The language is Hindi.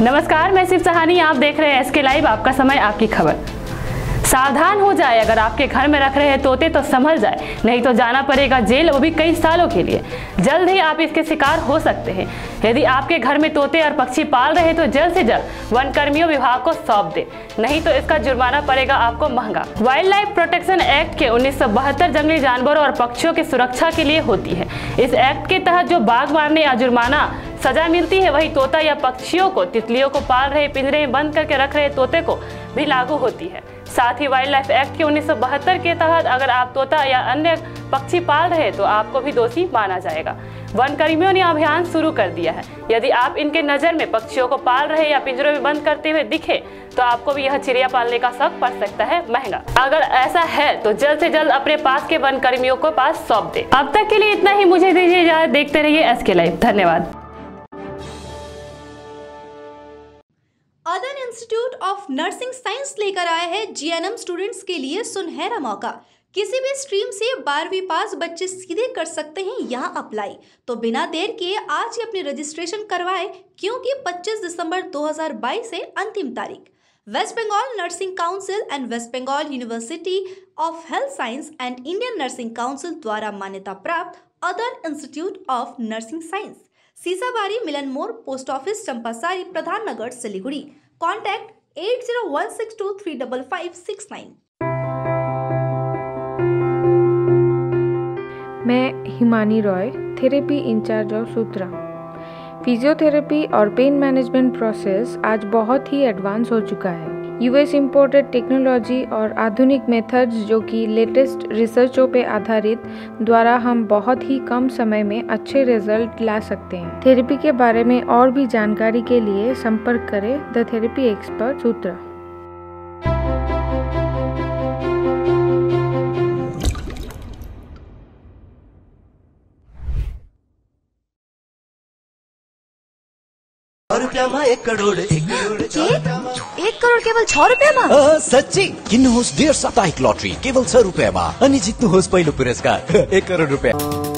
नमस्कार, मैं शिव सहानी, आप देख रहे हैं एसके लाइव। आपका समय, आपकी खबर। सावधान हो जाए, अगर आपके घर में रख रहे हैं तोते तो संभल जाए, नहीं तो जाना पड़ेगा जेल, वो भी कई सालों के लिए। जल्द ही आप इसके शिकार हो सकते हैं। यदि आपके घर में तोते और पक्षी पाल रहे तो जल्द से जल्द वन कर्मियों विभाग को सौंप दे, नहीं तो इसका जुर्माना पड़ेगा आपको महंगा। वाइल्ड लाइफ प्रोटेक्शन एक्ट के 1972 जंगली जानवरों और पक्षियों की सुरक्षा के लिए होती है। इस एक्ट के तहत जो बाघ मारने या जुर्माना सजा मिलती है, वही तोता या पक्षियों को, तितलियों को पाल रहे पिंजरे में बंद करके रख रहे तोते को भी लागू होती है। साथ ही वाइल्ड लाइफ एक्ट के 1972 के तहत अगर आप तोता या अन्य पक्षी पाल रहे तो आपको भी दोषी माना जाएगा। वन कर्मियों ने अभियान शुरू कर दिया है। यदि आप इनके नजर में पक्षियों को पाल रहे या पिंजरों में बंद करते हुए दिखे तो आपको भी यह चिड़िया पालने का शौक पड़ सकता है महंगा। अगर ऐसा है तो जल्द से जल्द अपने पास के वन कर्मियों को पास सौंप दे। अब तक के लिए इतना ही, मुझे दीजिए इजाजत। देखते रहिए एसके लाइव। धन्यवाद। अदन इंस्टीट्यूट ऑफ नर्सिंग साइंस लेकर आया है जीएनएम स्टूडेंट्स के लिए सुनहरा मौका। किसी भी स्ट्रीम से 12वीं पास बच्चे सीधे कर सकते हैं यहाँ अप्लाई। तो बिना देर किए आज ही अपनी रजिस्ट्रेशन करवाएं, क्योंकि 25 दिसंबर 2022 से अंतिम तारीख। West Bengal nursing council and West Bengal university of health science and Indian nursing council द्वारा मान्यता प्राप्त Adan institute of nursing science, Sisabari, Milan More, post office, Champasari, Pradhan Nagar, Siliguri. Contact 8016235569। मैं Himani Roy, therapy incharge of Sutra. Physiotherapy और पेन मैनेजमेंट प्रोसेस आज बहुत ही एडवांस हो चुका है। यूएस इंपोर्टेड टेक्नोलॉजी और आधुनिक मेथड्स जो कि लेटेस्ट रिसर्चों पे आधारित द्वारा हम बहुत ही कम समय में अच्छे रिजल्ट ला सकते हैं। थेरेपी के बारे में और भी जानकारी के लिए संपर्क करें द थेरेपी एक्सपर्ट सूत्रा। ₹1 करोड 1 करोड केवल 6 रुपियाँमा? सच्ची किन्नुहोस् डेढ साप्ताहिक लटरी केवल 6 रुपियाँमा अनि जित्नुहोस् पहिलो पुरस्कार ₹1 करोड।